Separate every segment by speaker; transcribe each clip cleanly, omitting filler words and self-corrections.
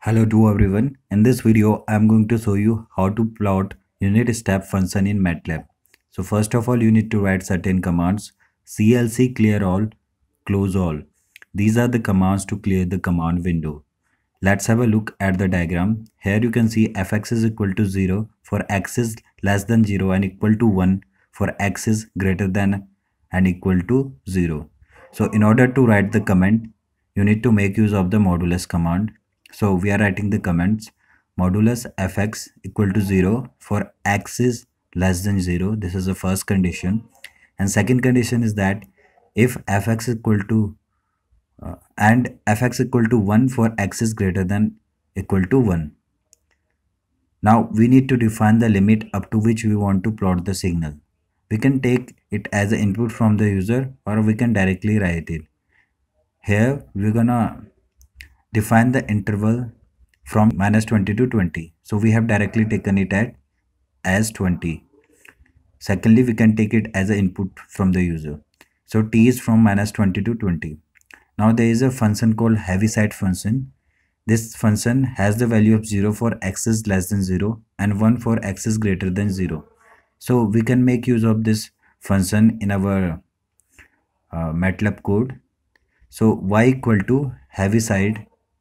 Speaker 1: Hello to everyone. In this video, I am going to show you how to plot unit step function in MATLAB. So first of all, you need to write certain commands. CLC clear all, close all. These are the commands to clear the command window. Let's have a look at the diagram. Here you can see fx is equal to 0 for x is less than 0 and equal to 1 for x is greater than and equal to 0. So in order to write the comment, you need to make use of the modulus command. So we are writing the comments modulus fx equal to 0 for x is less than 0. This is the first condition. And second condition is that if fx equal to and fx equal to 1 for x is greater than equal to 1. Now we need to define the limit up to which we want to plot the signal. We can take it as an input from the user or we can directly write it. Here we're gonna define the interval from -20 to 20. So we have directly taken it as 20. Secondly, we can take it as an input from the user. So t is from -20 to 20. Now there is a function called Heaviside function. This function has the value of 0 for x is less than 0 and 1 for x is greater than 0. So we can make use of this function in our MATLAB code. So y equal to Heaviside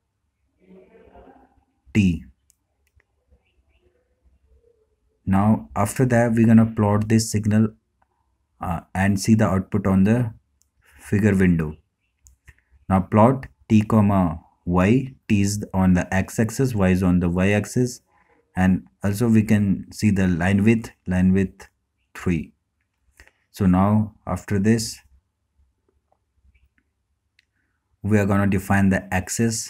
Speaker 1: t. Now after that we're gonna plot this signal and see the output on the figure window. Now plot t comma y. T is on the x-axis, y is on the y-axis, and also we can see the line width 3. So now after this we are gonna define the axis.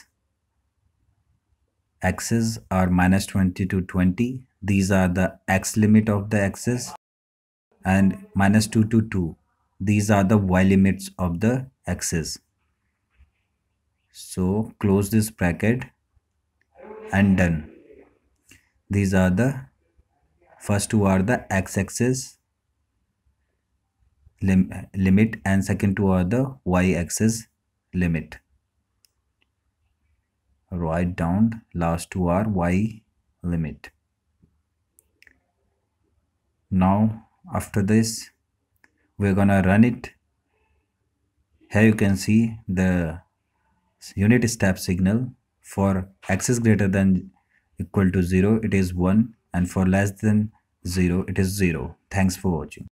Speaker 1: Axes are -20 to 20. These are the x limit of the axis, and -2 to 2. These are the y limits of the axis. So close this bracket and done. These are the first two are the x-axis limit and second two are the y-axis limit. Write down last two are y limit. Now after this we're gonna run it. Here you can see the unit step signal. For x is greater than equal to 0 it is 1 and for less than 0 it is 0. Thanks for watching.